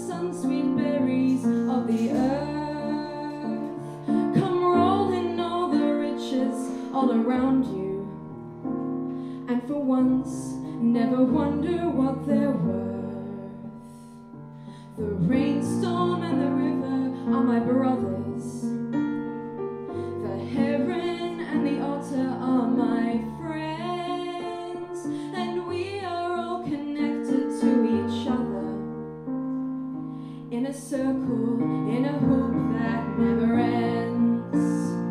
sun-sweet berries of the earth. Come roll in all the riches all around you, and for once never wonder what they're worth. The rainstorm and the river are my brothers. The heron and the otter are my friends, and we are all connected to each other in a circle, in a hoop that never ends.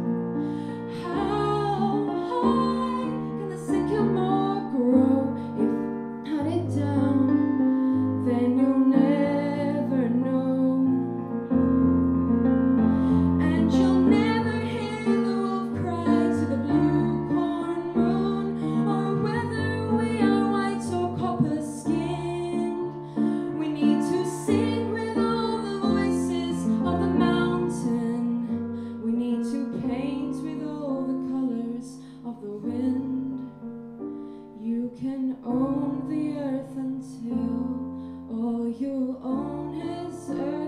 How high can the sycamore grow? If cut it down, then you'll never know. And you'll never hear the wolf cry to the blue corn moon, or whether we are white or copper skinned. We need to sing with all the voices of the mountain. We need to paint with all the colors of the wind. You can own the earth until all you own is earth.